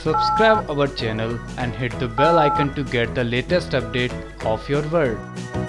Subscribe our channel and hit the bell icon to get the latest update of your world.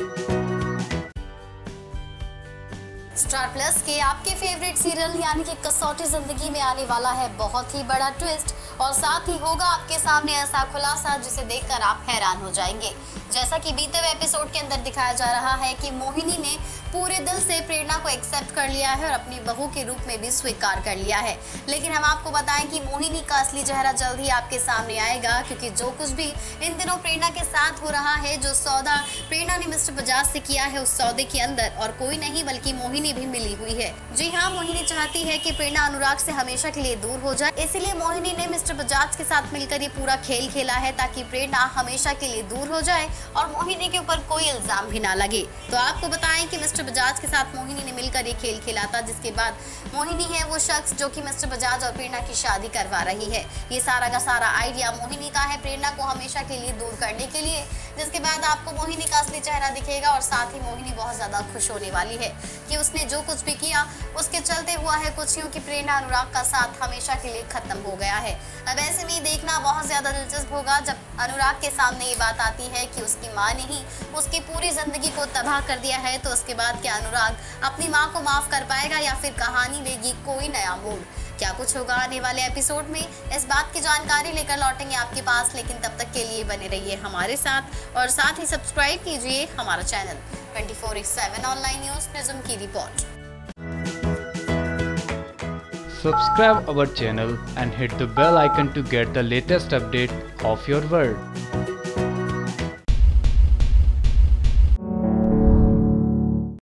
Star plus के आपके favourite serial यानी कि कसौटी जिंदगी में आने वाला है बहुत ही बड़ा ट्विस्ट और साथ ही होगा आपके सामने ऐसा खुलासा जिसे देखकर आप हैरान हो जाएंगे। जैसा कि बीते हुए एपिसोड के अंदर दिखाया जा रहा है कि मोहिनी ने पूरे दिल से प्रेरणा को एक्सेप्ट कर लिया है और अपनी बहू के रूप में भी स्वीकार कर लिया है। लेकिन हम आपको बताएं कि मोहिनी का असली चेहरा जल्द ही आपके सामने आएगा, क्योंकि जो कुछ भी इन दिनों प्रेरणा के साथ हो रहा है, जो सौदा प्रेरणा ने मिस्टर बजाज से किया है, उस सौदे के अंदर और कोई नहीं बल्कि मोहिनी भी मिली हुई है। जी हाँ, मोहिनी चाहती है कि प्रेरणा अनुराग से हमेशा के लिए दूर हो जाए, इसीलिए मोहिनी ने मिस्टर बजाज के साथ मिलकर ये पूरा खेल खेला है ताकि प्रेरणा हमेशा के लिए दूर हो जाए और मोहिनी के ऊपर कोई इल्जाम भी ना लगे। तो आपको बताएं कि मिस्टर बजाज के साथ मोहिनी ने मिलकर ये खेल खेला था, जिसके बाद मोहिनी है वो शख्स जो कि मिस्टर बजाज और प्रेरणा की शादी करवा रही है। ये सारा का सारा आइडिया मोहिनी का है प्रेरणा को हमेशा के लिए दूर करने के लिए, जिसके बाद आपको मोहिनी का असली चेहरा दिखेगा और साथ ही मोहिनी बहुत ज्यादा खुश होने वाली है कि उसने जो कुछ भी किया उसके चलते हुआ है कुछ यूं कि प्रेरणा अनुराग का साथ हमेशा के लिए खत्म हो गया है। अब ऐसे में देखना बहुत ज्यादा दिलचस्प होगा जब अनुराग के सामने ये बात आती है कि उसकी माँ ने ही उसकी पूरी जिंदगी को तबाह कर दिया है, तो उसके बाद क्या अनुराग अपनी माँ को माफ कर पाएगा या फिर कहानी लेगी कोई नया मोड़? क्या कुछ होगा आने वाले एपिसोड में, इस बात की जानकारी लेकर लौटेंगे आपके पास। लेकिन तब तक के लिए बने रहिए हमारे साथ और साथ ही सब्सक्राइब कीजिए हमारा चैनल 24/7 ऑनलाइन न्यूज निज़्म की रिपोर्ट। Subscribe our channel and hit the bell icon to get the latest update of your world.